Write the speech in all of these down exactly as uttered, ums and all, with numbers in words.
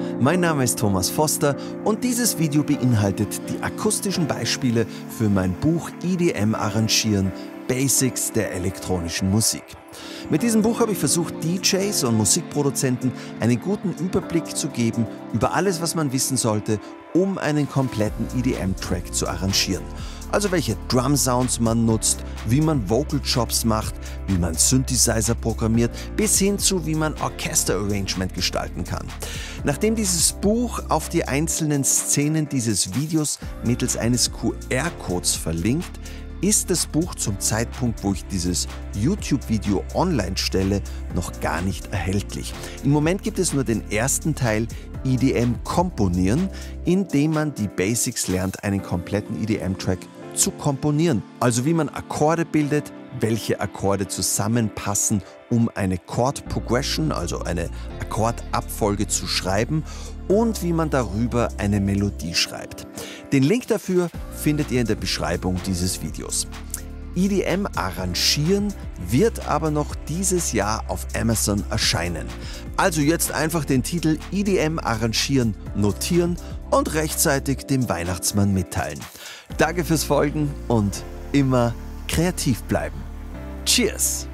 mein Name ist Thomas Foster und dieses Video beinhaltet die akustischen Beispiele für mein Buch E D M Arrangieren – Basics der elektronischen Musik. Mit diesem Buch habe ich versucht, D Js und Musikproduzenten einen guten Überblick zu geben über alles, was man wissen sollte, um einen kompletten E D M-Track zu arrangieren. Also welche Drum-Sounds man nutzt, wie man Vocal-Chops macht, wie man Synthesizer programmiert, bis hin zu wie man Orchester-Arrangement gestalten kann. Nachdem dieses Buch auf die einzelnen Szenen dieses Videos mittels eines Q R-Codes verlinkt, ist das Buch zum Zeitpunkt, wo ich dieses YouTube-Video online stelle, noch gar nicht erhältlich. Im Moment gibt es nur den ersten Teil E D M komponieren, in dem man die Basics lernt, einen kompletten E D M-Track zu komponieren. Also wie man Akkorde bildet, welche Akkorde zusammenpassen, um eine Chord Progression, also eine Akkordabfolge zu schreiben, und wie man darüber eine Melodie schreibt. Den Link dafür findet ihr in der Beschreibung dieses Videos. E D M Arrangieren wird aber noch dieses Jahr auf Amazon erscheinen. Also jetzt einfach den Titel E D M Arrangieren notieren und rechtzeitig dem Weihnachtsmann mitteilen. Danke fürs Folgen und immer kreativ bleiben. Cheers!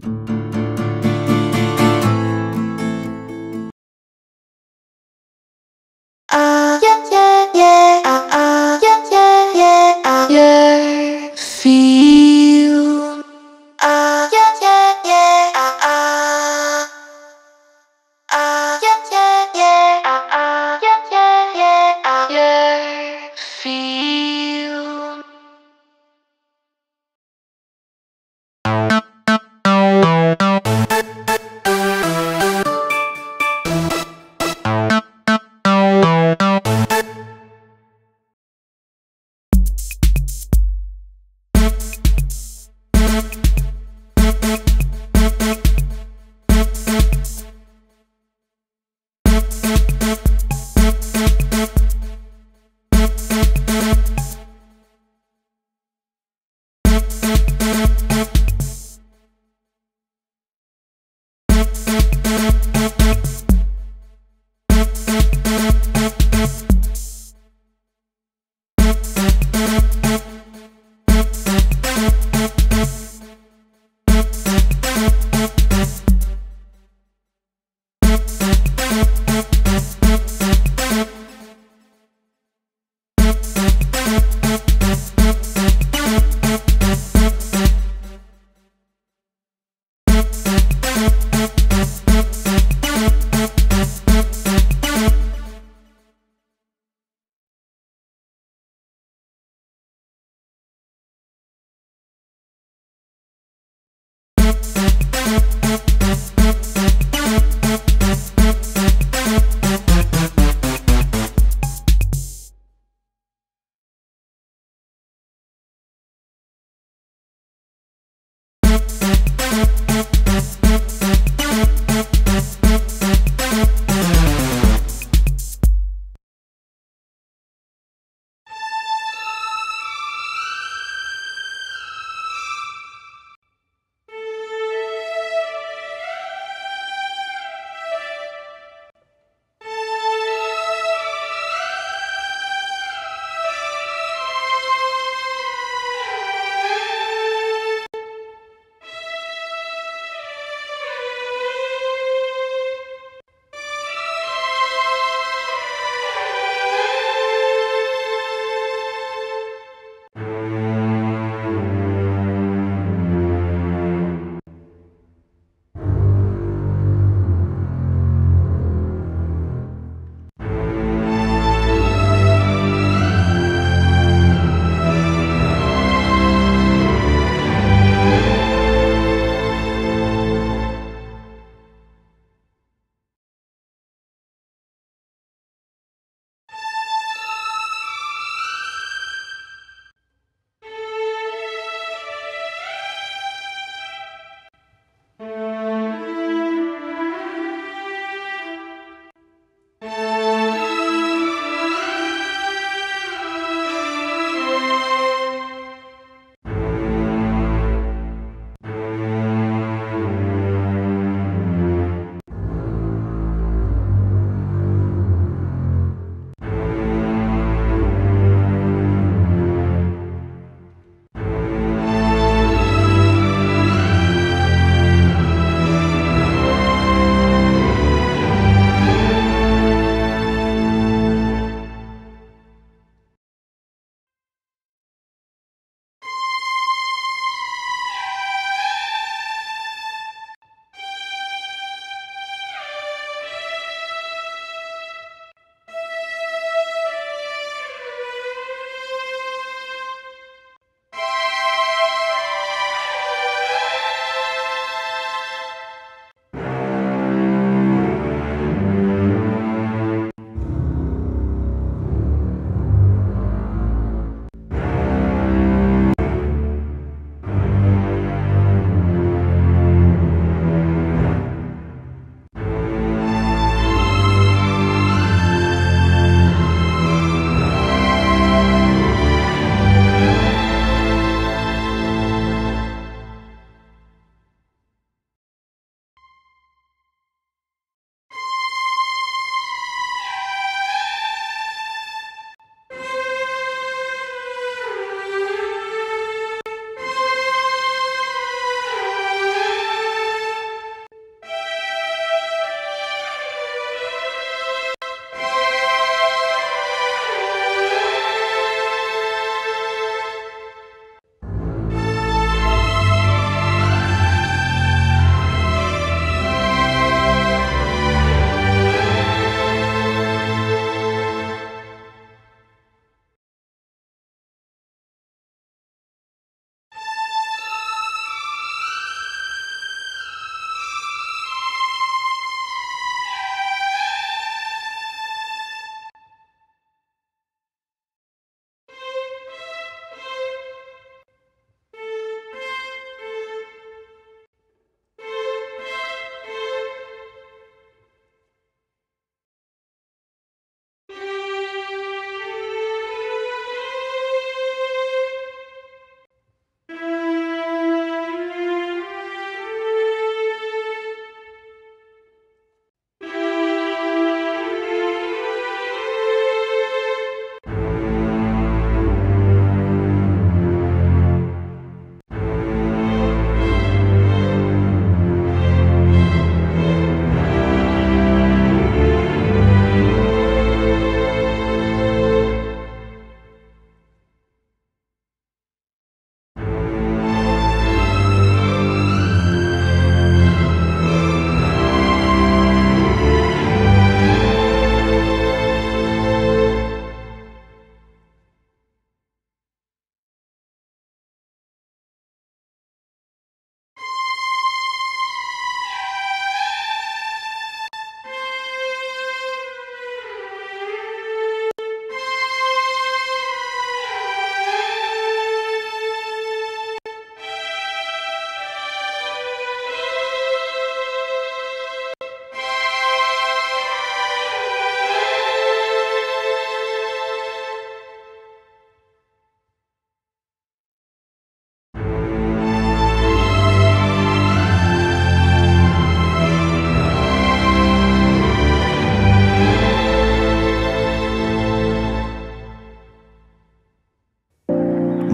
Ah, yeah, yeah, yeah, ah, ah, yeah, yeah, yeah, ah, yeah, feel. Ah, yeah, yeah, yeah, ah, ah. Ah, yeah, yeah, yeah, ah, ah, yeah, yeah, yeah, ah, yeah, feel.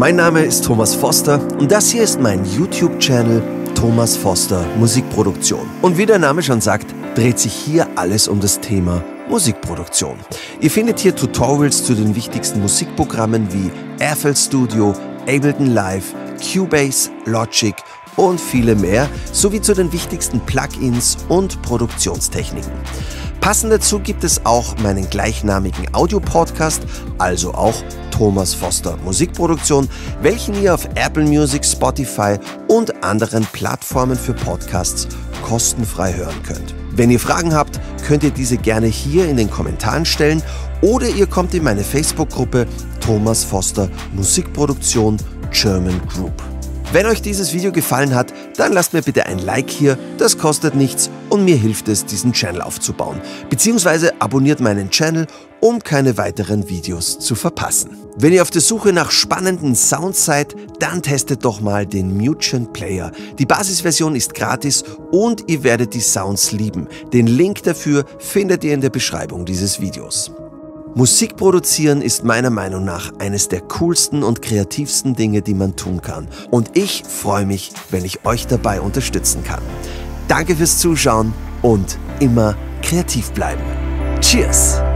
Mein Name ist Thomas Foster und das hier ist mein YouTube-Channel Thomas Foster Musikproduktion. Und wie der Name schon sagt, dreht sich hier alles um das Thema Musikproduktion. Ihr findet hier Tutorials zu den wichtigsten Musikprogrammen wie F L Studio, Ableton Live, Cubase, Logic und viele mehr, sowie zu den wichtigsten Plugins und Produktionstechniken. Passend dazu gibt es auch meinen gleichnamigen Audio-Podcast, also auch Thomas Foster Musikproduktion, welchen ihr auf Apple Music, Spotify und anderen Plattformen für Podcasts kostenfrei hören könnt. Wenn ihr Fragen habt, könnt ihr diese gerne hier in den Kommentaren stellen oder ihr kommt in meine Facebook-Gruppe Thomas Foster Musikproduktion German Group. Wenn euch dieses Video gefallen hat, dann lasst mir bitte ein Like hier, das kostet nichts und mir hilft es, diesen Channel aufzubauen. Beziehungsweise abonniert meinen Channel, um keine weiteren Videos zu verpassen. Wenn ihr auf der Suche nach spannenden Sounds seid, dann testet doch mal den Mutian Player. Die Basisversion ist gratis und ihr werdet die Sounds lieben. Den Link dafür findet ihr in der Beschreibung dieses Videos. Musik produzieren ist meiner Meinung nach eines der coolsten und kreativsten Dinge, die man tun kann. Und ich freue mich, wenn ich euch dabei unterstützen kann. Danke fürs Zuschauen und immer kreativ bleiben. Cheers!